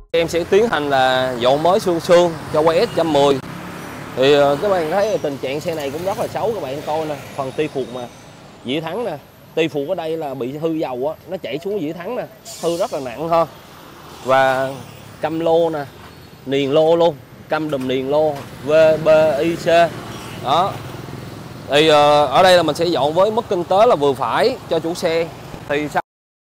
Em sẽ tiến hành là dọn mới xương cho quay S110. Thì các bạn thấy tình trạng xe này cũng rất là xấu, các bạn coi nè, phần ti phuộc mà dĩa thắng nè, ti phuộc ở đây là bị hư dầu á, nó chảy xuống dĩa thắng nè, hư rất là nặng ha. Và căm lô nè, niền lô luôn, căm đùm niền lô VBIC đó. Thì ở đây là mình sẽ dọn với mức kinh tế là vừa phải cho chủ xe. Thì sao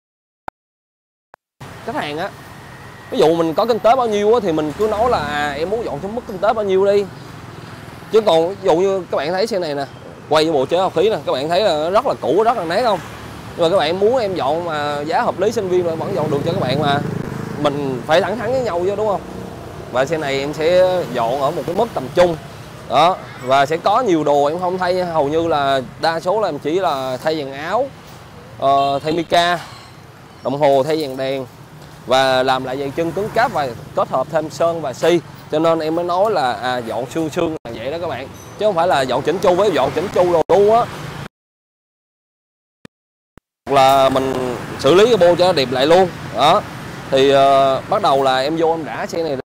khách hàng á, ví dụ mình có kinh tế bao nhiêu á, thì mình cứ nói là em muốn dọn trong mức kinh tế bao nhiêu đi. Chứ còn ví dụ như các bạn thấy xe này nè, quay với bộ chế học khí nè, các bạn thấy là rất là cũ, rất là nát không. Nhưng mà các bạn muốn em dọn mà giá hợp lý, sinh viên mà vẫn dọn được cho các bạn, mà mình phải thẳng thắn với nhau chứ, đúng không? Và xe này em sẽ dọn ở một cái mức tầm trung đó, và sẽ có nhiều đồ em không thay, hầu như là đa số là em chỉ là thay dàn áo, thay mica, đồng hồ thay dàn đèn và làm lại dàn chân cứng cáp và kết hợp thêm sơn và xi. Cho nên em mới nói là dọn xương là vậy đó các bạn, chứ không phải là dọn chỉnh chu với dọn chỉnh chu đồ luôn á, là mình xử lý cái bô cho nó đẹp lại luôn đó. Thì bắt đầu là em vô em rã xe này.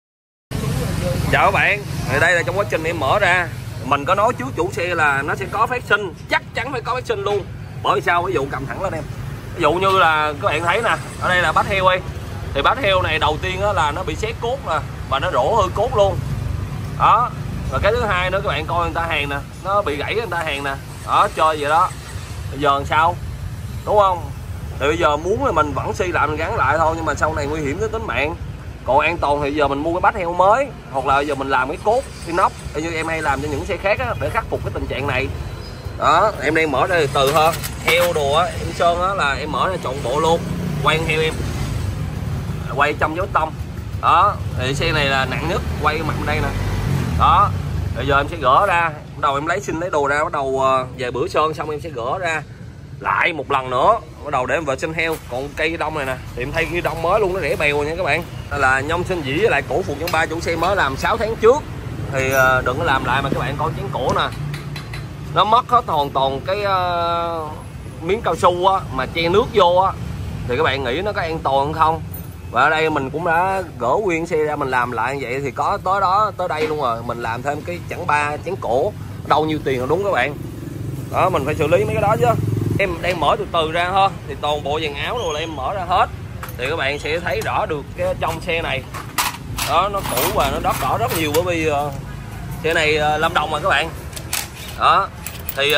Chào các bạn, thì đây là trong quá trình em mở ra, mình có nói trước chủ xe là nó sẽ có phát sinh, chắc chắn phải có phát sinh luôn. Bởi sao? Ví dụ cầm thẳng lên em, ví dụ như là các bạn thấy nè, ở đây là bát heo đi, thì bát heo này đầu tiên là nó bị xé cốt nè, và nó rỗ hư cốt luôn đó. Và cái thứ hai nữa, các bạn coi người ta hàng nè, nó bị gãy người ta hàng nè đó, chơi vậy đó. Bây giờ làm sao, đúng không? Thì bây giờ muốn là mình vẫn xi lại, mình gắn lại thôi, nhưng mà sau này nguy hiểm tới tính mạng. Còn an toàn thì giờ mình mua cái bát heo mới, hoặc là giờ mình làm cái cốt inox như em hay làm cho những xe khác á, để khắc phục cái tình trạng này đó. Em đang mở ra từ từ thôi, heo đồ á em sơn á là em mở ra trọn bộ luôn, quay heo em quay trong dấu tông đó. Thì xe này là nặng nhất, quay mặt đây nè đó. Bây giờ em sẽ gỡ ra, bắt đầu em lấy đồ ra, bắt đầu về bữa sơn xong em sẽ gỡ ra lại một lần nữa, bắt đầu để em vệ sinh heo. Còn cây đông này nè thì em thay ghi đông mới luôn, nó rẻ bèo nha các bạn. Là nhông sinh dĩ với lại cổ phụ nhân 3 chủ xe mới làm 6 tháng trước, thì đừng có làm lại. Mà các bạn coi chén cổ nè, nó mất hết hoàn toàn cái miếng cao su á, mà che nước vô á, thì các bạn nghĩ nó có an toàn không? Và ở đây mình cũng đã gỡ nguyên xe ra, mình làm lại như vậy thì có tới đây luôn rồi. Mình làm thêm cái chẵn 3 chén cổ, đâu nhiêu tiền là đúng các bạn đó. Mình phải xử lý mấy cái đó chứ. Em đang mở từ từ ra thôi, thì toàn bộ dàn áo rồi là em mở ra hết, thì các bạn sẽ thấy rõ được cái trong xe này đó, nó cũ và nó đất đỏ rất nhiều. Bởi vì xe này Lâm Đồng mà các bạn đó. Thì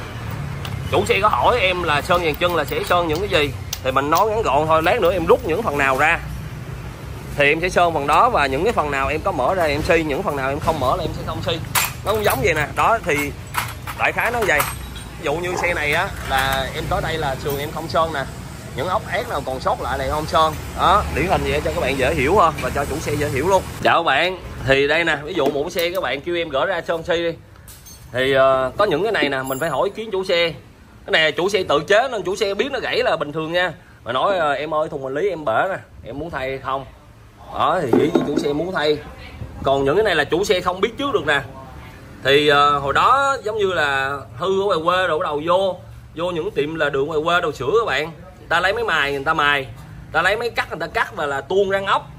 chủ xe có hỏi em là sơn dàn chân là sẽ sơn những cái gì, thì mình nói ngắn gọn thôi. Lát nữa em rút những phần nào ra thì em sẽ sơn phần đó, và những cái phần nào em có mở ra em xi, những phần nào em không mở là em sẽ không xi. Nó cũng giống vậy nè đó. Thì đại khái nó vậy. Ví dụ như xe này á là em tới đây là sườn em không sơn nè, những ốc ép nào còn sót lại này không sơn đó, điển hình vậy cho các bạn dễ hiểu ha, và cho chủ xe dễ hiểu luôn. Chào các bạn, thì đây nè, ví dụ một cái xe các bạn kêu em gỡ ra sơn xi đi, thì có những cái này nè mình phải hỏi ý kiến chủ xe. Cái này chủ xe tự chế nên chủ xe biết nó gãy là bình thường nha. Mà nói em ơi thùng hành lý em bể nè, em muốn thay hay không đó, thì nghĩ chủ xe muốn thay. Còn những cái này là chủ xe không biết trước được nè, thì hồi đó giống như là hư ở ngoài quê rồi bắt đầu vô những tiệm là đường ngoài quê đồ sửa các bạn, người ta lấy máy mài người ta mài, người ta lấy máy cắt người ta cắt, và là tuôn răng ốc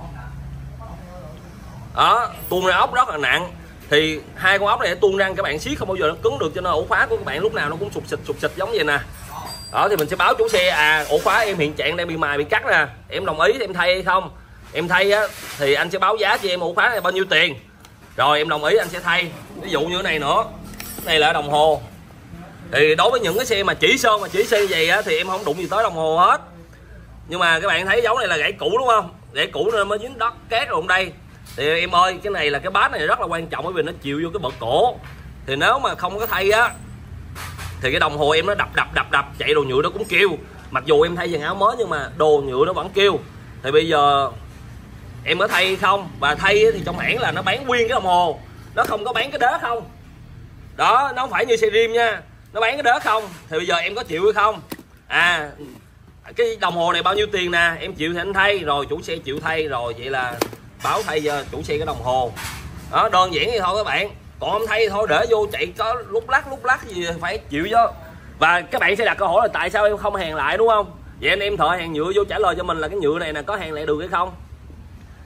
đó, tuôn ra ốc rất là nặng. Thì hai con ốc này tuôn răng, các bạn siết không bao giờ nó cứng được, cho nên ổ khóa của các bạn lúc nào nó cũng sụp xịt giống vậy nè đó. Thì mình sẽ báo chủ xe ổ khóa em hiện trạng đang bị mài bị cắt nè, em đồng ý thì em thay hay không. Em thay á thì anh sẽ báo giá cho em ổ khóa này bao nhiêu tiền, rồi em đồng ý anh sẽ thay. Ví dụ như cái này nữa, cái này là đồng hồ, thì đối với những cái xe mà chỉ sơn mà chỉ xi vậy á thì em không đụng gì tới đồng hồ hết. Nhưng mà các bạn thấy dấu này là gãy cũ đúng không, gãy cũ nên mới dính đất cát rồi đây. Thì em ơi, cái này là cái bát này rất là quan trọng, bởi vì nó chịu vô cái bậc cổ. Thì nếu mà không có thay á thì cái đồng hồ em nó đập chạy đồ nhựa nó cũng kêu. Mặc dù em thay dàn áo mới nhưng mà đồ nhựa nó vẫn kêu. Thì bây giờ em có thay không? Và thay thì trong hãng là nó bán nguyên cái đồng hồ, nó không có bán cái đế không đó, nó không phải như xe rim nha, nó bán cái đế không. Thì bây giờ em có chịu hay không? Cái đồng hồ này bao nhiêu tiền nè, em chịu thì anh thay, rồi chủ xe chịu thay, rồi vậy là báo thay cho chủ xe cái đồng hồ đó, đơn giản vậy thôi các bạn. Còn không thay thì thôi, để vô chạy có lúc lắc gì phải chịu chứ. Và các bạn sẽ đặt câu hỏi là tại sao em không hàn lại, đúng không? Vậy anh em thợ hàn nhựa vô trả lời cho mình là cái nhựa này nè có hàn lại được hay không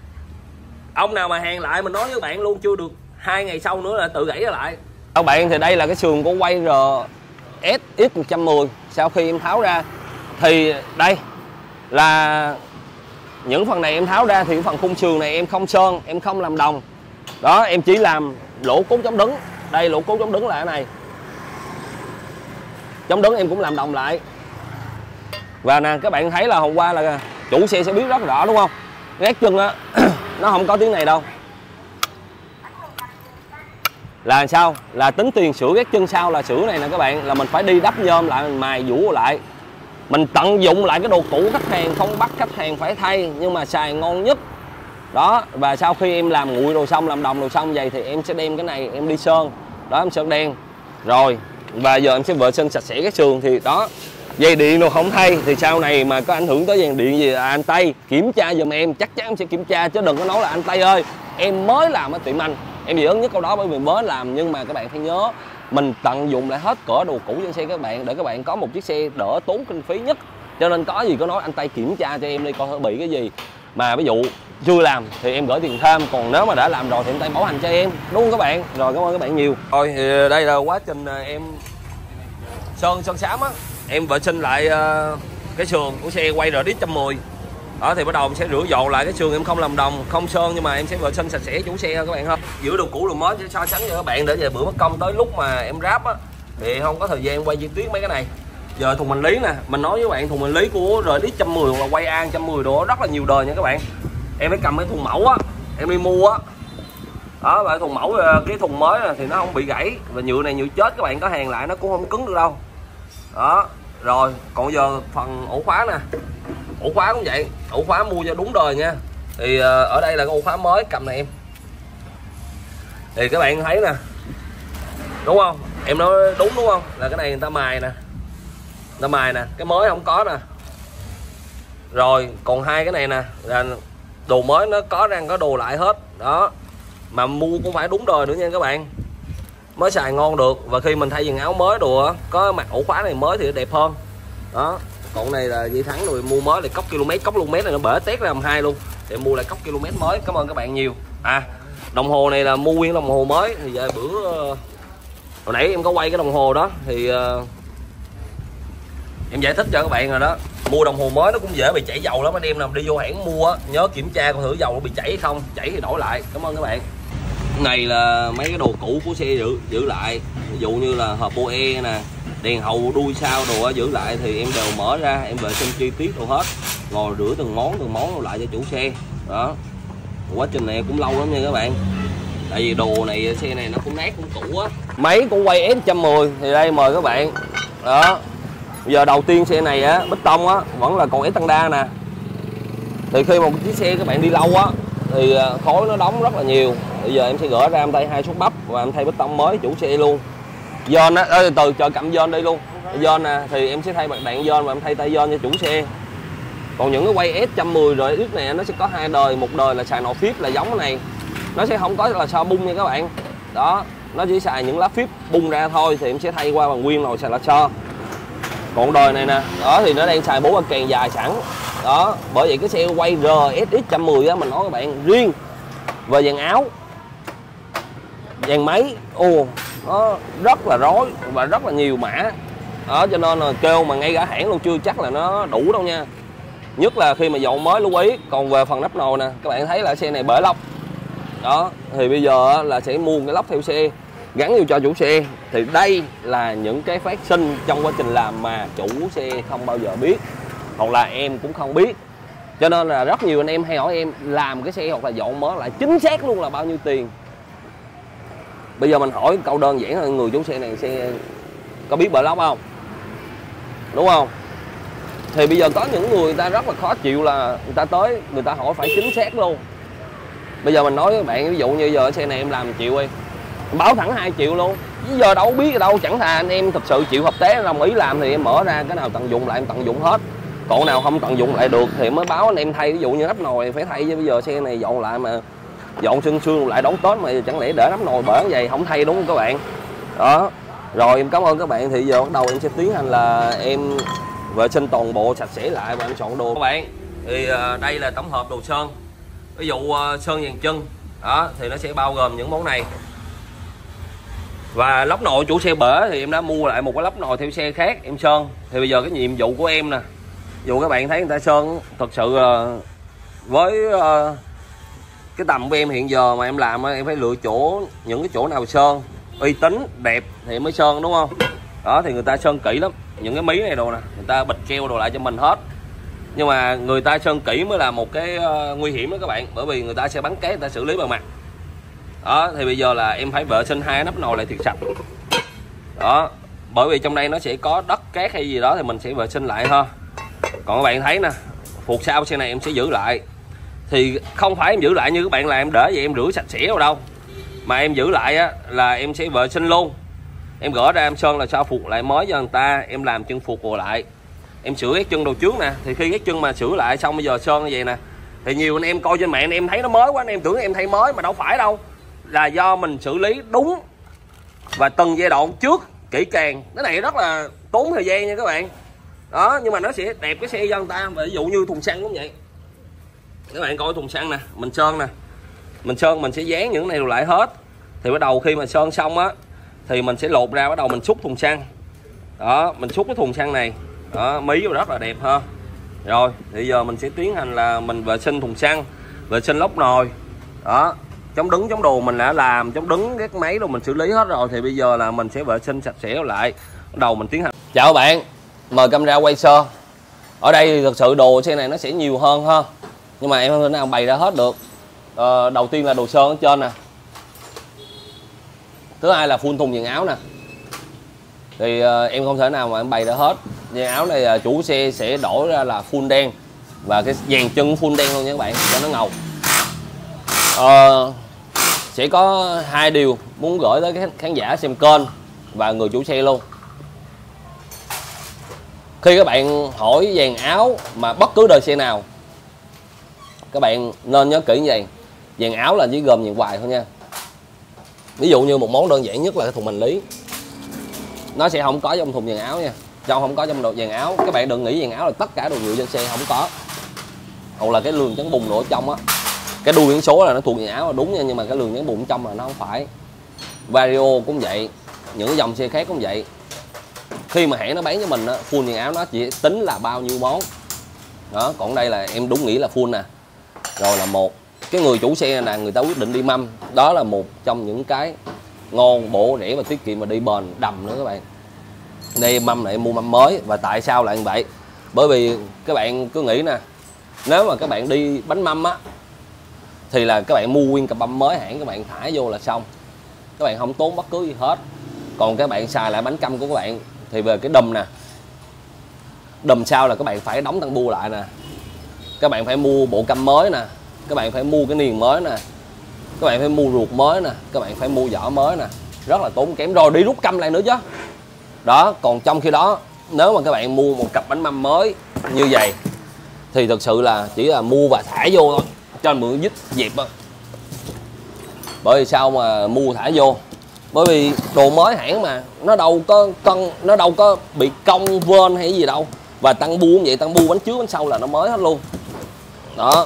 Ông nào mà hàn lại mình nói với bạn luôn, chưa được 2 ngày sau nữa là tự gãy lại. Các bạn thì đây là cái sườn của quay RS X110. Sau khi em tháo ra thì đây là những phần này em tháo ra, thì phần khung sườn này em không sơn, em không làm đồng. Đó, em chỉ làm lỗ cốt chống đứng. Đây, lỗ cốt chống đứng là cái này. Chống đứng em cũng làm đồng lại. Và nè, các bạn thấy là hôm qua là chủ xe sẽ biết rất rõ đúng không? Gác chân á nó không có tiếng này đâu. Là sao? Là tính tiền sửa gác chân sau là sửa này nè các bạn, là mình phải đi đắp nhôm lại, mình mài vũ lại. Mình tận dụng lại cái đồ cũ khách hàng, không bắt khách hàng phải thay nhưng mà xài ngon nhất. Đó, và sau khi em làm nguội đồ xong, làm đồng đồ xong vậy thì em sẽ đem cái này em đi sơn. Đó, em sơn đen. Rồi, và giờ em sẽ vệ sinh sạch sẽ cái sườn thì đó. Dây điện đồ không thay thì sau này mà có ảnh hưởng tới dàn điện gì anh Tây kiểm tra giùm em, chắc chắn em sẽ kiểm tra chứ đừng có nói là anh Tây ơi em mới làm ở tiệm anh. Em dị ứng nhất câu đó bởi vì mới làm, nhưng mà các bạn phải nhớ mình tận dụng lại hết cỡ đồ cũ trên xe các bạn để các bạn có một chiếc xe đỡ tốn kinh phí nhất. Cho nên có gì có nói anh Tây kiểm tra cho em đi coi thử bị cái gì. Mà ví dụ chưa làm thì em gửi tiền thêm, còn nếu mà đã làm rồi thì anh Tây bảo hành cho em, đúng không các bạn? Rồi, cảm ơn các bạn nhiều. Rồi thì đây là quá trình em sơn xám á, em vệ sinh lại cái sườn của xe quay RX 110. Đó thì bắt đầu em sẽ rửa dọn lại cái sườn, em không làm đồng, không sơn, nhưng mà em sẽ vệ sinh sạch sẽ chủ xe các bạn ha. Giữa đồ cũ đồ mới sẽ so sánh cho các bạn để về bữa mất công tới lúc mà em ráp á thì không có thời gian quay chi tiết mấy cái này. Giờ thùng hành lý nè, mình nói với bạn thùng hành lý của RX 110 hoặc là quay An 110 đồ rất là nhiều đời nha các bạn. Em phải cầm cái thùng mẫu á, em đi mua á. Đó, và thùng mẫu cái thùng mới này thì nó không bị gãy, và nhựa này nhựa chết các bạn, có hàn lại nó cũng không cứng được đâu. Đó, rồi còn giờ phần ổ khóa nè. Ổ khóa cũng vậy, ổ khóa mua cho đúng đời nha. Thì ở đây là cái ổ khóa mới, cầm này em. Thì các bạn thấy nè. Đúng không? Em nói đúng đúng không? Là cái này người ta mài nè. Người ta mài nè, cái mới không có nè. Rồi, còn hai cái này nè là đồ mới, nó có răng có đồ lại hết. Đó. Mà mua cũng phải đúng đời nữa nha các bạn, mới xài ngon được. Và khi mình thay quần áo mới đồ á, có mặt ổ khóa này mới thì đẹp hơn. Đó. Còn này là dây thắng rồi mua mới, là cốc km này nó bể tét ra làm hai luôn. Để mua lại cốc km mới. Cảm ơn các bạn nhiều. Đồng hồ này là mua nguyên đồng hồ mới. Thì giờ bữa hồi nãy em có quay cái đồng hồ đó thì em giải thích cho các bạn rồi đó. Mua đồng hồ mới nó cũng dễ bị chảy dầu lắm anh em, nào đi vô hãng mua á, nhớ kiểm tra coi thử dầu nó bị chảy hay không, chảy thì đổi lại. Cảm ơn các bạn. Cái này là mấy cái đồ cũ của xe giữ lại, ví dụ như là hộp OE nè, đèn hậu đuôi sau đồ giữ lại thì em đều mở ra, em vệ sinh chi tiết đồ hết, ngồi rửa từng món lại cho chủ xe. Đó, quá trình này cũng lâu lắm nha các bạn, tại vì đồ này xe này nó cũng nát cũng cũ á. Máy cũng quay S110 thì đây mời các bạn. Đó, giờ đầu tiên xe này á, bích tông á vẫn là còn S tăng đa nè. Thì khi một chiếc xe các bạn đi lâu á thì khói nó đóng rất là nhiều. Bây giờ em sẽ gỡ ra em thay 2 suất bắp và em thay bích tông mới chủ xe luôn. Giòn á, từ chờ cầm giòn đây luôn. Giòn nè thì em sẽ thay bạc đạn giòn và em thay tay giòn cho chủ xe. Còn những cái quay S110 rồi X này nó sẽ có 2 đời, một đời là xài nọ phíp là giống cái này, nó sẽ không có là sao bung nha các bạn. Đó, nó chỉ xài những lá phíp bung ra thôi, thì em sẽ thay qua bằng nguyên nồi xài là so. Còn đời này nè, đó thì nó đang xài 4 băng kèn dài sẵn. Đó, bởi vậy cái xe quay RSX 110 á, mình nói các bạn riêng về dàn áo, dàn máy, nó rất là rối và rất là nhiều mã. Đó, cho nên là kêu mà ngay cả hãng luôn chưa chắc là nó đủ đâu nha. Nhất là khi mà dọn mới lưu ý. Còn về phần nắp nồi nè, các bạn thấy là xe này bể lốc. Đó, thì bây giờ là sẽ mua cái lốc theo xe gắn vô cho chủ xe. Thì đây là những cái phát sinh trong quá trình làm mà chủ xe không bao giờ biết, hoặc là em cũng không biết. Cho nên là rất nhiều anh em hay hỏi em làm cái xe hoặc là dọn mới lại chính xác luôn là bao nhiêu tiền. Bây giờ mình hỏi câu đơn giản là người chủ xe này xe có biết bể lốc không? Đúng không? Thì bây giờ có những người ta rất là khó chịu là người ta tới, người ta hỏi phải chính xác luôn. Bây giờ mình nói với bạn, ví dụ như giờ xe này em làm 1 triệu đi, báo thẳng 2 triệu luôn. Bây giờ đâu biết ở đâu, chẳng thà anh em thực sự chịu hợp tế đồng ý làm thì em mở ra, cái nào tận dụng lại em tận dụng hết. Còn nào không tận dụng lại được thì mới báo anh em thay. Ví dụ như nắp nồi phải thay, chứ bây giờ xe này dọn lại mà dọn xương lại đón Tết mà chẳng lẽ để nắp nồi bể vậy không thay, đúng không các bạn? Đó. Rồi em cảm ơn các bạn. Thì giờ bắt đầu em sẽ tiến hành là em vệ sinh toàn bộ sạch sẽ lại và em chọn đồ các bạn. Thì đây là tổng hợp đồ sơn. ví dụ sơn dàn chân đó thì nó sẽ bao gồm những món này. Và lốc nồi chủ xe bể thì em đã mua lại một cái lốc nồi theo xe khác em sơn. Thì bây giờ cái nhiệm vụ của em nè, dù các bạn thấy người ta sơn thật sự với cái tầm của em hiện giờ mà em làm em phải lựa những cái chỗ nào sơn uy tín đẹp thì em mới sơn, đúng không? Đó thì người ta sơn kỹ lắm, những cái mí này đồ nè người ta bịch keo đồ lại cho mình hết, nhưng mà người ta sơn kỹ mới là một cái nguy hiểm đó các bạn, bởi vì người ta sẽ bắn cát, người ta xử lý bằng mặt. Đó thì bây giờ là em phải vệ sinh hai nắp nồi lại thiệt sạch. Đó, bởi vì trong đây nó sẽ có đất cát hay gì đó thì mình sẽ vệ sinh lại ha. Còn các bạn thấy nè, phuộc sau xe này em sẽ giữ lại, thì không phải em giữ lại như các bạn là em để vậy em rửa sạch sẽ vào đâu, mà em giữ lại á là em sẽ vệ sinh luôn. Em gỡ ra em sơn là sao phuộc lại mới cho người ta, em làm chân phuộc vào lại, em sửa cái chân đầu trước nè. Thì khi cái chân mà sửa lại xong bây giờ sơn như vậy nè, thì nhiều anh em coi trên mạng anh em thấy nó mới quá, anh em tưởng em thay mới mà đâu phải đâu, là do mình xử lý đúng và từng giai đoạn trước kỹ càng. Cái này rất là tốn thời gian nha các bạn. Đó, nhưng mà nó sẽ đẹp cái xe cho người ta. Ví dụ như thùng xăng cũng vậy, các bạn coi thùng xăng nè, mình sơn nè, mình sơn mình sẽ dán những này lại hết. Thì bắt đầu khi mà sơn xong á thì mình sẽ lột ra, bắt đầu mình xúc thùng xăng. Đó, mình xúc cái thùng xăng này đó, mí rất là đẹp ha. Rồi thì giờ mình sẽ tiến hành là mình vệ sinh thùng xăng, vệ sinh lốc nồi. Đó, chống đứng chống đồ mình đã làm, chống đứng các máy rồi mình xử lý hết rồi, thì bây giờ là mình sẽ vệ sinh sạch sẽ lại, bắt đầu mình tiến hành. Chào các bạn, mời camera quay sơ. Ở đây thì thực sự đồ xe này nó sẽ nhiều hơn ha, nhưng mà em không thể nào bày ra hết được. Đầu tiên là đồ sơn ở trên nè, thứ hai là phun thùng dàn áo nè, thì em không thể nào mà em bày ra hết. Dàn áo này chủ xe sẽ đổi ra là full đen, và cái dàn chân full đen luôn nha các bạn, cho nó ngầu. Sẽ có hai điều muốn gửi tới các khán giả xem kênh và người chủ xe luôn. Khi các bạn hỏi dàn áo mà bất cứ đời xe nào, các bạn nên nhớ kỹ như vậy, dàn áo là chỉ gồm dàn hoài thôi nha. Ví dụ như một món đơn giản nhất là cái thùng hành lý, nó sẽ không có trong thùng dàn áo nha, trong không có trong đồ dàn áo. Các bạn đừng nghĩ dàn áo là tất cả đồ nhựa trên xe, không có. Hoặc là cái lường chắn bùn đồ ở trong á, cái đuôi biển số là nó thuộc dàn áo là đúng nha, nhưng mà cái lường chắn bùn trong là nó không phải. Vario cũng vậy, những cái dòng xe khác cũng vậy. Khi mà hãng nó bán cho mình á, full dàn áo nó chỉ tính là bao nhiêu món đó, còn đây là em đúng nghĩ là full nè. Rồi là một cái người chủ xe là người ta quyết định đi mâm, đó là một trong những cái ngon, bổ, rẻ và tiết kiệm mà đi bền đầm nữa các bạn. Đây mâm này em mua mâm mới. Và tại sao lại như vậy? Bởi vì các bạn cứ nghĩ nè, nếu mà các bạn đi bánh mâm á thì là các bạn mua nguyên cặp mâm mới hãng, các bạn thả vô là xong, các bạn không tốn bất cứ gì hết. Còn các bạn xài lại bánh căm của các bạn thì về cái đùm nè, đùm sau là các bạn phải đóng tăng bu lại nè, các bạn phải mua bộ căm mới nè, các bạn phải mua cái niền mới nè, các bạn phải mua ruột mới nè, các bạn phải mua vỏ mới nè, rất là tốn kém, rồi đi rút căm lại nữa chứ. Đó, còn trong khi đó nếu mà các bạn mua một cặp bánh mâm mới như vậy thì thực sự là chỉ là mua và thả vô thôi, cho mượn dít dẹp á. Bởi vì sao mà mua thả vô? Bởi vì đồ mới hãng mà, nó đâu có cân, nó đâu có bị cong vên hay gì đâu. Và tăng bu cũng vậy, tăng bu bánh trước bánh sau là nó mới hết luôn. Đó,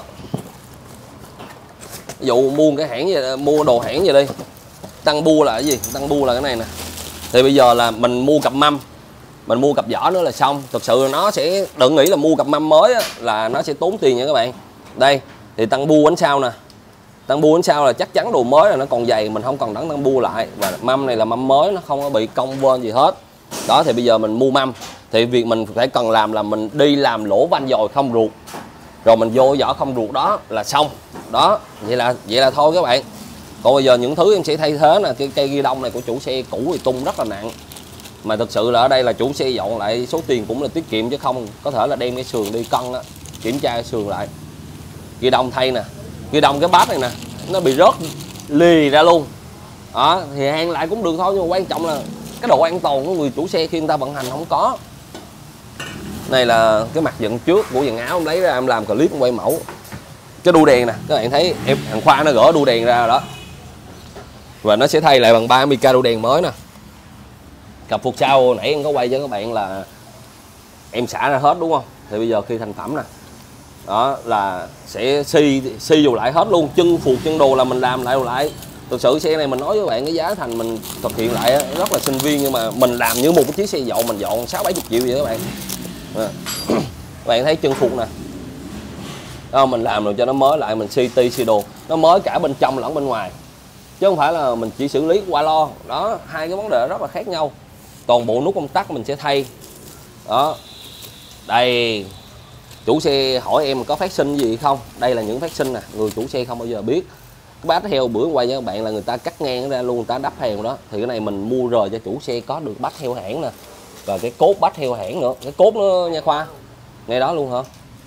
ví dụ mua cái hãng vậy, mua đồ hãng vậy đi, tăng bu là cái gì? Tăng bu là cái này nè. Thì bây giờ là mình mua cặp mâm, mình mua cặp vỏ nữa là xong. Thực sự nó sẽ, đừng nghĩ là mua cặp mâm mới á, là nó sẽ tốn tiền nha các bạn. Đây thì tăng bu bánh sau nè, tăng bu bánh sau là chắc chắn đồ mới là nó còn dày, mình không cần đóng tăng bu lại. Và mâm này là mâm mới, nó không có bị cong vên gì hết. Đó thì bây giờ mình mua mâm thì việc mình phải cần làm là mình đi làm lỗ van dòi không ruột, rồi mình vô vỏ không ruột đó là xong. Đó, vậy là thôi các bạn. Còn bây giờ những thứ em sẽ thay thế nè, cái cây ghi đông này của chủ xe cũ thì tung rất là nặng, mà thực sự là ở đây là chủ xe dọn lại số tiền cũng là tiết kiệm, chứ không có thể là đem cái sườn đi cân á, kiểm tra cái sườn lại. Ghi đông thay nè, ghi đông cái bát này nè, nó bị rớt lì ra luôn. Đó thì hàn lại cũng được thôi, nhưng mà quan trọng là cái độ an toàn của người chủ xe khi người ta vận hành không có. Này là cái mặt dựng trước của dàn áo, em lấy ra em làm clip em quay mẫu. Cái đu đèn nè, các bạn thấy em thằng Khoa nó gỡ đu đèn ra rồi đó, và nó sẽ thay lại bằng 30k đu đèn mới nè. Cặp phục sau nãy em có quay cho các bạn là em xả ra hết đúng không? Thì bây giờ khi thành phẩm nè, đó là sẽ xi dù lại hết luôn, chân phuộc chân đồ là mình làm lại. Thực sự xe này mình nói với bạn cái giá thành mình thực hiện lại rất là sinh viên, nhưng mà mình làm như một cái chiếc xe dọn mình dọn 60-70 triệu vậy các bạn. Các bạn thấy chân phuộc nè, đó, mình làm rồi cho nó mới lại, mình xi đồ nó mới cả bên trong lẫn bên ngoài, chứ không phải là mình chỉ xử lý qua lo. Đó, hai cái vấn đề rất là khác nhau. Toàn bộ nút công tắc mình sẽ thay. Đó, đây chủ xe hỏi em có phát sinh gì không, đây là những phát sinh nè, người chủ xe không bao giờ biết. Cái bát heo bữa quay với các bạn là người ta cắt ngang ra luôn, người ta đắp heo đó, thì cái này mình mua rồi cho chủ xe có được bát heo hãng nè, và cái cốt bát heo hãng nữa, cái cốt nó nha Khoa, ngay đó luôn hả?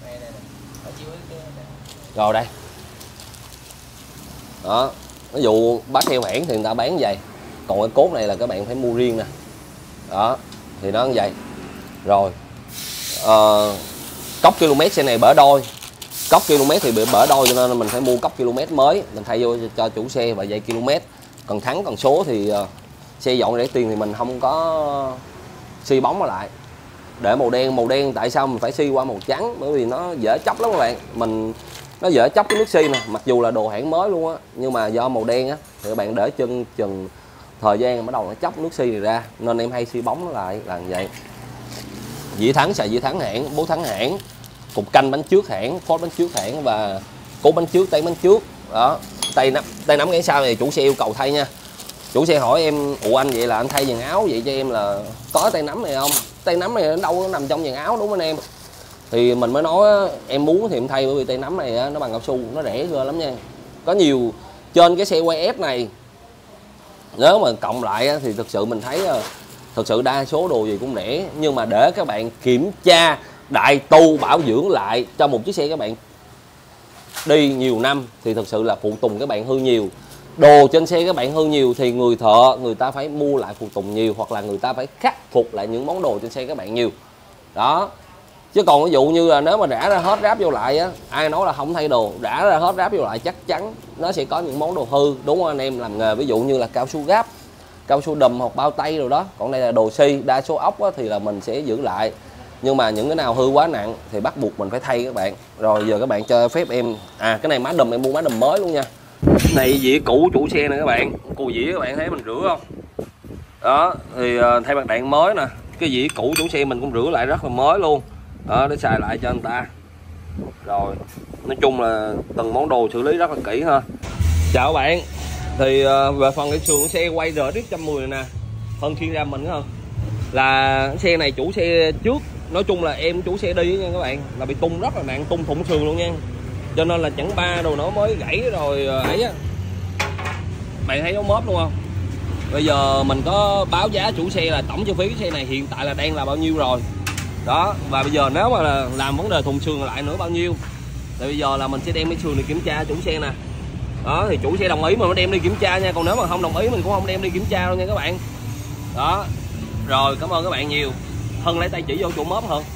Rồi đây, đó, ví dụ bát heo hãng thì người ta bán vậy, còn cái cốt này là các bạn phải mua riêng nè, đó thì nó như vậy. Rồi cốc km xe này bở đôi, cốc km thì bị bở đôi cho nên mình phải mua cốc km mới mình thay vô cho chủ xe và dây km. Còn thắng còn số thì xe dọn rẻ tiền thì mình không có xi bóng lại, để màu đen tại sao mình phải xi qua màu trắng, bởi vì nó dễ chóc lắm các bạn, nó dễ chóc cái nước xi nè, mặc dù là đồ hãng mới luôn á, nhưng mà do màu đen á thì các bạn để chân chừng thời gian bắt đầu nó chóc nước xi này ra, nên em hay xi bóng nó lại là như vậy. Dĩa thắng xài dĩa thắng hãng, bố thắng hãng, cục canh bánh trước hãng, phốt bánh trước hãng và cốt bánh trước, tay bánh trước. Đó, tay nắm cái sau này chủ xe yêu cầu thay nha. Chủ xe hỏi em, ủa anh vậy là anh thay dàn áo vậy cho em là có tay nắm này không? Tay nắm này đâu có nằm trong dàn áo đúng không anh em? Thì mình mới nói em muốn thì em thay, bởi vì tay nắm này nó bằng cao su, nó rẻ ghê lắm nha. Có nhiều trên cái xe quay F này nếu mà cộng lại thì thực sự mình thấy thực sự đa số đồ gì cũng rẻ, nhưng mà để các bạn kiểm tra đại tu bảo dưỡng lại cho một chiếc xe các bạn đi nhiều năm thì thực sự là phụ tùng các bạn hư nhiều. Đồ trên xe các bạn hư nhiều thì người thợ người ta phải mua lại phụ tùng nhiều, hoặc là người ta phải khắc phục lại những món đồ trên xe các bạn nhiều. Đó, chứ còn ví dụ như là nếu mà rã ra hết ráp vô lại á, ai nói là không thay đồ, rã ra hết ráp vô lại chắc chắn nó sẽ có những món đồ hư, đúng không anh em làm nghề, ví dụ như là cao su gáp, cao su đùm hoặc bao tay rồi đó. Còn đây là đồ xi, đa số ốc thì là mình sẽ giữ lại, nhưng mà những cái nào hư quá nặng thì bắt buộc mình phải thay các bạn. Rồi giờ các bạn cho phép em cái này má đùm em mua má đùm mới luôn nha. Này dĩa cũ chủ xe nè các bạn, cù dĩa các bạn thấy mình rửa không? Đó thì thay bạc đạn mới nè, cái dĩa cũ chủ xe mình cũng rửa lại rất là mới luôn đó, để xài lại cho anh ta. Rồi nói chung là từng món đồ xử lý rất là kỹ ha. Chào các bạn, thì về phần cái sườn xe quay RX 110 này nè, phần chuyên ra mình hơn là xe này chủ xe trước, nói chung là em chủ xe đi nha các bạn, là bị tung rất là nặng, tung thủng sườn luôn nha, cho nên là chẳng ba đồ nó mới gãy rồi ấy á, bạn thấy dấu mớp luôn không? Bây giờ mình có báo giá chủ xe là tổng chi phí xe này hiện tại là đang là bao nhiêu rồi đó, và bây giờ nếu mà là làm vấn đề thùng sườn lại nữa bao nhiêu, thì bây giờ là mình sẽ đem cái sườn này kiểm tra chủ xe nè. Đó thì chủ xe đồng ý mình mới đem đi kiểm tra nha, còn nếu mà không đồng ý mình cũng không đem đi kiểm tra đâu nha các bạn. Đó rồi, cảm ơn các bạn nhiều. Hân lấy tay chỉ vô chỗ mớp hơn.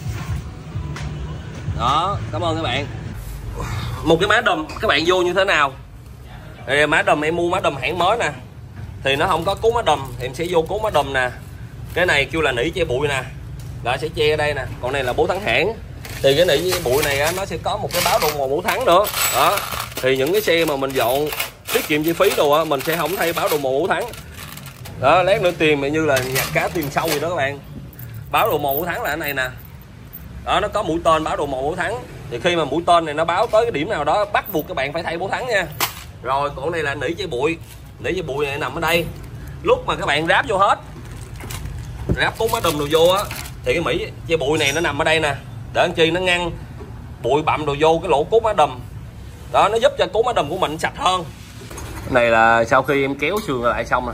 Đó, cảm ơn các bạn. Một cái má đùm các bạn vô như thế nào thì má đùm em mua má đùm hãng mới nè, thì nó không có cú má đùm thì em sẽ vô cú má đùm nè. Cái này kêu là nỉ che bụi nè, là sẽ che ở đây nè, còn này là bố thắng hãng. Thì cái nỉ bụi này nó sẽ có một cái báo đồng hồ mũ thắng nữa. Đó thì những cái xe mà mình dọn tiết kiệm chi phí đồ mình sẽ không thay báo đồng hồ mũ thắng. Đó, lát nữa tiền như là nhặt cá tiền sâu gì đó các bạn. Báo đồng hồ mũ thắng là cái này nè. Đó, nó có mũi tên báo đồng hồ mũ thắng, thì khi mà mũi tên này nó báo tới cái điểm nào đó bắt buộc các bạn phải thay bố thắng nha. Rồi còn này là nỉ che bụi, nỉ che bụi này nằm ở đây. Lúc mà các bạn ráp vô hết, ráp cốt má đùm đồ vô á, thì cái mỹ che bụi này nó nằm ở đây nè, để làm chi nó ngăn bụi bặm đồ vô cái lỗ cốt má đùm. Đó, nó giúp cho cốt má đùm của mình sạch hơn. Cái này là sau khi em kéo sườn lại xong nè,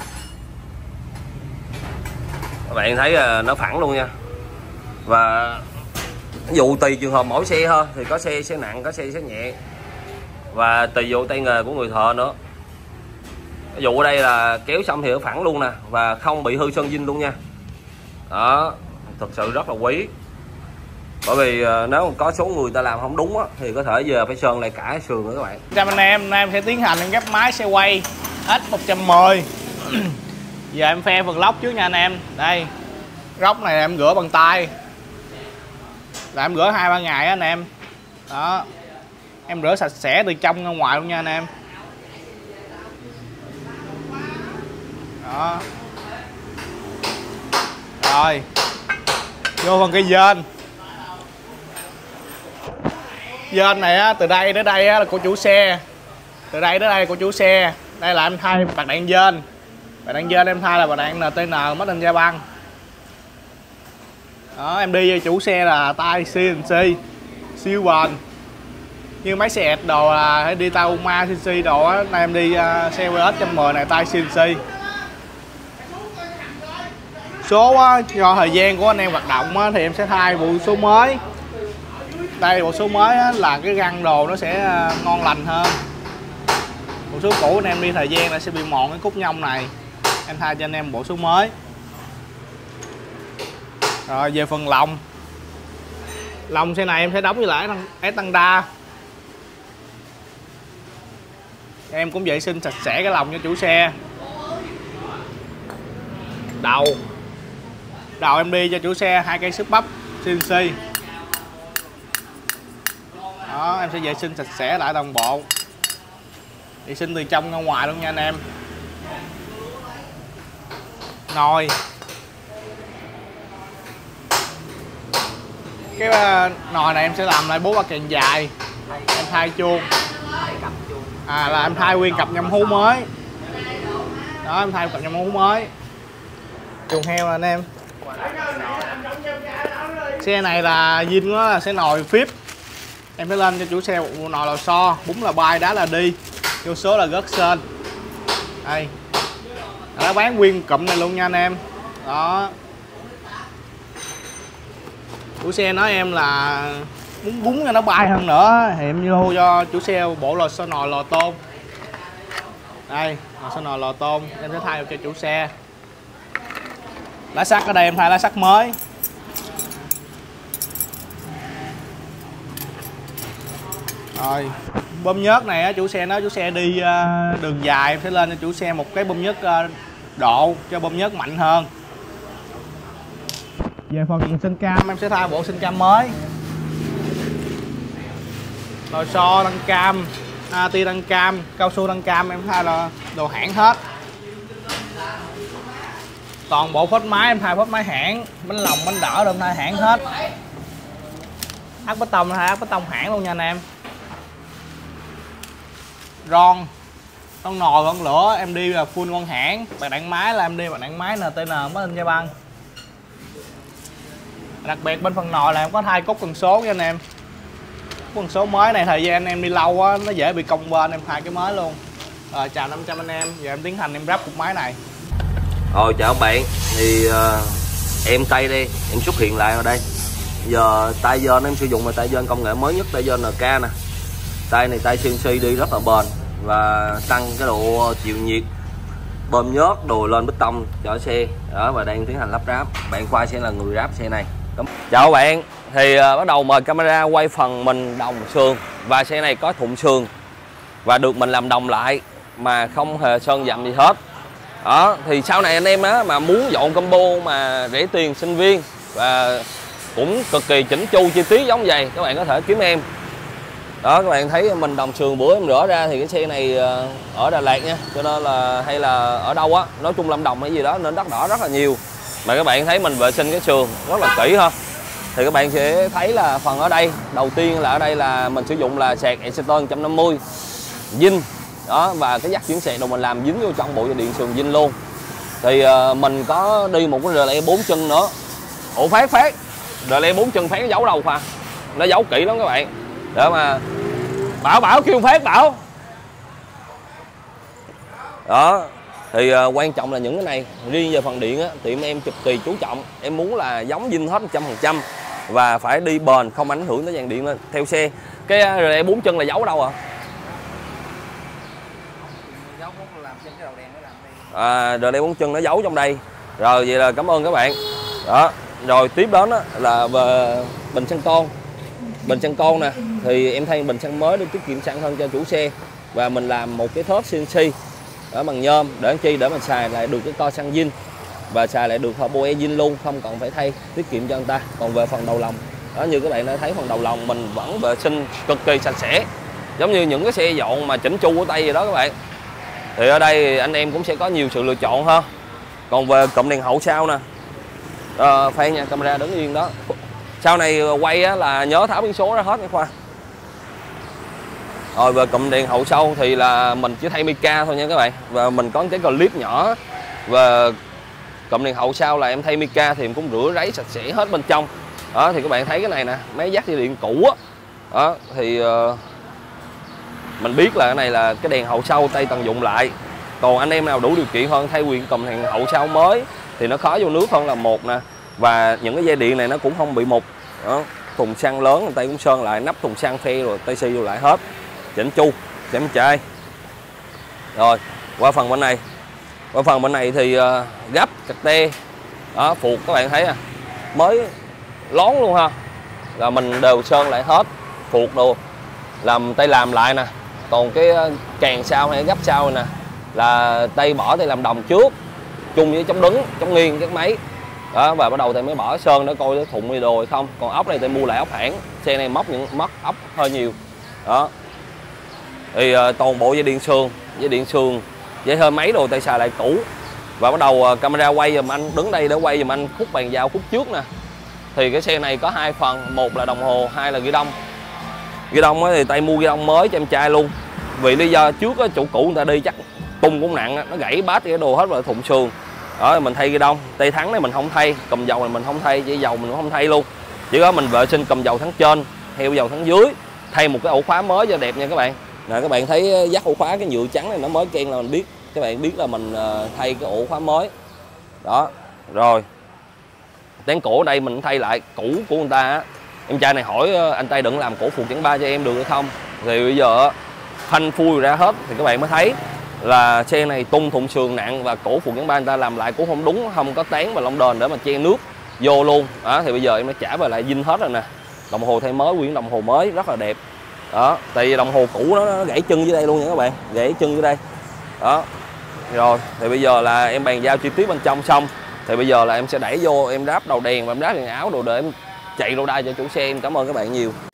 các bạn thấy nó phẳng luôn nha. Và ví dụ tùy trường hợp mỗi xe thôi, thì có xe sẽ nặng, có xe sẽ nhẹ, và tùy vô tay nghề của người thợ nữa. Ví dụ ở đây là kéo xong thì nó phẳng luôn nè, và không bị hư sơn zin luôn nha. Đó, thực sự rất là quý. Bởi vì nếu có số người ta làm không đúng á, thì có thể giờ phải sơn lại cả sườn nữa các bạn. Chào anh em sẽ tiến hành gấp máy xe quay X110. Giờ em phe phần lốc trước nha anh em. Đây, góc này em rửa bằng tay, là em rửa 2-3 ngày á anh em. Đó, em rửa sạch sẽ từ trong ra ngoài luôn nha anh em. Đó. Rồi vô phần cái dên. Dên này á, từ đây đến đây á, là của chủ xe. Từ đây đến đây của chủ xe. Đây là em thay bạc đạn dên. Bạc đạn dên em thay là bạc đạn NTN Made in Japan. Đó, em đi với chủ xe là tay CNC siêu bền. Như máy xe đồ là phải đi Tahoma CNC đồ á. Nay em đi xe VS 110 này tay CNC. Số á, do thời gian của anh em hoạt động á, thì em sẽ thay bộ số mới. Đây bộ số mới á, là cái găng đồ nó sẽ ngon lành hơn. Bộ số cũ anh em đi thời gian là sẽ bị mòn cái cúc nhông này. Em thay cho anh em bộ số mới. Rồi về phần lồng. Lồng xe này em sẽ đóng với lại tăng đa. Em cũng vệ sinh sạch sẽ cái lồng cho chủ xe. Đầu em đi cho chủ xe 2 cây xước bắp CNC. Đó, em sẽ vệ sinh sạch sẽ lại toàn bộ. Vệ sinh từ trong ra ngoài luôn nha anh em. Nồi. Cái nồi này em sẽ làm lại 4 ba càng dài. Em thay chuông. Là em thay nguyên cặp nhâm hú mới. Đó, em thay cặp nhâm hú mới. Chuồng heo nè anh em. Xe này là zin nó là sẽ nồi phíp. Em phải lên cho chủ xe một nồi lò xo, bún là bay, đá là đi, vô số là gớt sên. Đây. Đã bán nguyên cụm này luôn nha anh em. Đó. Chủ xe nói em là muốn bún cho nó bay hơn nữa thì em vô cho chủ xe bộ lò xo nồi lò tôm. Đây, lò xo nồi lò tôm em sẽ thay cho chủ xe. Lá sắt ở đây em thay lá sắt mới. Rồi bơm nhớt này á, chủ xe nói chủ xe đi đường dài em sẽ lên cho chủ xe một cái bơm nhớt độ cho bơm nhớt mạnh hơn. Về phần sinh cam em sẽ thay bộ sinh cam mới. Lò xo đăng cam, ti đăng cam, cao su đăng cam em thay là đồ hãng hết. Toàn bộ phốt máy em thay phốt máy hãng, bánh lồng bánh đỡ em thay hãng hết. Áp bê tông thay áp bê tông hãng luôn nha anh em. Ron con nồi con lửa em đi là full con hãng. Bạc đạn máy là em đi bạc đạn máy NTN Made in Japan. Đặc biệt bên phần nồi là em có thay cốt cần số nha anh em. Cần số mới này thời gian anh em đi lâu á, nó dễ bị cong bên, em thay cái mới luôn. Rồi chào 500 anh em, giờ em tiến hành em ráp cục máy này. Rồi chào các bạn, thì em tay đây em xuất hiện lại ở đây. Giờ tay dên em sử dụng là tay dên công nghệ mới nhất, tay dên NK nè. Tay này tay CNC đi rất là bền và tăng cái độ chịu nhiệt, bơm nhớt đồ lên bê tông cho xe. Đó, và đang tiến hành lắp ráp. Bạn Khoa sẽ là người ráp xe này. Chào các bạn, thì bắt đầu mời camera quay phần mình đồng sườn. Và xe này có thụng sườn và được mình làm đồng lại mà không hề sơn dặm gì hết. Đó, thì sau này anh em á mà muốn dọn combo mà rẻ tiền sinh viên và cũng cực kỳ chỉnh chu chi tiết giống vậy, các bạn có thể kiếm em. Đó, các bạn thấy mình đồng sườn bữa em rửa ra thì cái xe này ở Đà Lạt nha, cho nên là hay là ở đâu á, nói chung Lâm Đồng hay gì đó nên đất đỏ rất là nhiều. Mà các bạn thấy mình vệ sinh cái sườn rất là kỹ ha. Thì các bạn sẽ thấy là phần ở đây, đầu tiên là ở đây là mình sử dụng là sạc Exeter 150 zin. Đó, và cái dắt chuyển sạc đồ mình làm dính vô trong bộ dây điện sườn zin luôn. Thì mình có đi một cái rle 4 chân nữa. Ủa phát rle 4 chân phát giấu đâu Khoa, nó giấu kỹ lắm các bạn. Để mà Bảo kêu Phát Bảo. Đó, thì quan trọng là những cái này. Riêng về phần điện á, tiệm em cực kỳ chú trọng. Em muốn là giống zin hết 100% và phải đi bền, không ảnh hưởng tới dàn điện lên theo xe. Cái rle 4 chân là giấu đâu ạ? Rle 4 chân nó giấu trong đây. Rồi vậy là cảm ơn các bạn. Đó, rồi tiếp đến á, là về bình xăng con. Bình xăng con nè, thì em thay bình xăng mới để tiết kiệm xăng hơn cho chủ xe. Và mình làm một cái thớt CNC ở bằng nhôm để làm chi, để mình xài lại được cái co xăng zin và xài lại được turbo e zin luôn, không cần phải thay, tiết kiệm cho người ta. Còn về phần đầu lòng đó, như các bạn đã thấy phần đầu lồng mình vẫn vệ sinh cực kỳ sạch sẽ, giống như những cái xe dọn mà chỉnh chu của Tây vậy đó các bạn. Thì ở đây anh em cũng sẽ có nhiều sự lựa chọn ha. Còn về cụm đèn hậu sau nè, khoan nha, camera đứng yên đó. Sau này quay á, là nhớ tháo biển số ra hết nha Khoa. Rồi về cụm đèn hậu sau thì là mình chỉ thay mica thôi nha các bạn. Và mình có cái clip nhỏ. Và cụm đèn hậu sau là em thay mica thì em cũng rửa ráy sạch sẽ hết bên trong. Đó thì các bạn thấy cái này nè, máy dắt dây điện cũ á. Đó thì mình biết là cái này là cái đèn hậu sau Tây tận dụng lại. Còn anh em nào đủ điều kiện hơn thay quyền cụm đèn hậu sau mới thì nó khó vô nước hơn là một nè. Và những cái dây điện này nó cũng không bị mục. Đó, thùng xăng lớn người ta cũng sơn lại, nắp thùng xăng phe rồi tay xi vô lại hết, chỉnh chu chém chai. Rồi qua phần bên này, thì gấp cặt tê đó, phuộc các bạn thấy à, mới lón luôn ha, là mình đều sơn lại hết, phuộc đồ làm tay làm lại nè. Còn cái càng sau hay gấp sau này nè là tay bỏ tay làm đồng trước chung với chống đứng chống nghiêng các máy đó, và bắt đầu tay mới bỏ sơn để coi cái thùng đi đồ hay không. Còn ốc này tay mua lại ốc hãng, xe này mất ốc hơi nhiều đó. Thì toàn bộ dây điện sườn dây hơi máy đồ tay xài lại cũ. Và bắt đầu camera quay giùm anh, đứng đây để quay giùm anh khúc bàn giao khúc trước nè. Thì cái xe này có hai phần, một là đồng hồ, hai là ghi đông. Ghi đông thì tay mua ghi đông mới cho em trai luôn. Vì lý do trước á, chủ cũ người ta đi chắc tung cũng nặng, nó gãy bát cái đồ hết vào thùng sườn. Đó mình thay ghi đông, tay thắng này mình không thay, cùm dầu này mình không thay, dây dầu mình cũng không thay luôn. Chỉ có mình vệ sinh cùm dầu thắng trên, heo dầu thắng dưới, thay một cái ổ khóa mới cho đẹp nha các bạn. Nè các bạn thấy dắt ổ khóa cái nhựa trắng này nó mới ken là mình biết, các bạn biết là mình thay cái ổ khóa mới. Đó. Rồi. Tán cổ ở đây mình thay lại cũ của người ta á. Em trai này hỏi anh Tây đừng làm cổ phụ chẳng ba cho em được hay không. Thì bây giờ phanh phui ra hết thì các bạn mới thấy là xe này tung thùng sườn nặng và cổ phụ chẳng ba người ta làm lại cũng không đúng, không có tán và lông đền để mà che nước vô luôn. Đó thì bây giờ em đã trả về lại zin hết rồi nè. Đồng hồ thay mới, quyển đồng hồ mới rất là đẹp. Đó, tại vì đồng hồ cũ nó gãy chân dưới đây luôn nha các bạn, gãy chân dưới đây. Đó. Rồi, thì bây giờ là em bàn giao chi tiết bên trong xong thì bây giờ là em sẽ đẩy vô, em ráp đầu đèn và em ráp đèn áo đồ để em chạy lâu đai cho chủ xe. Em cảm ơn các bạn nhiều.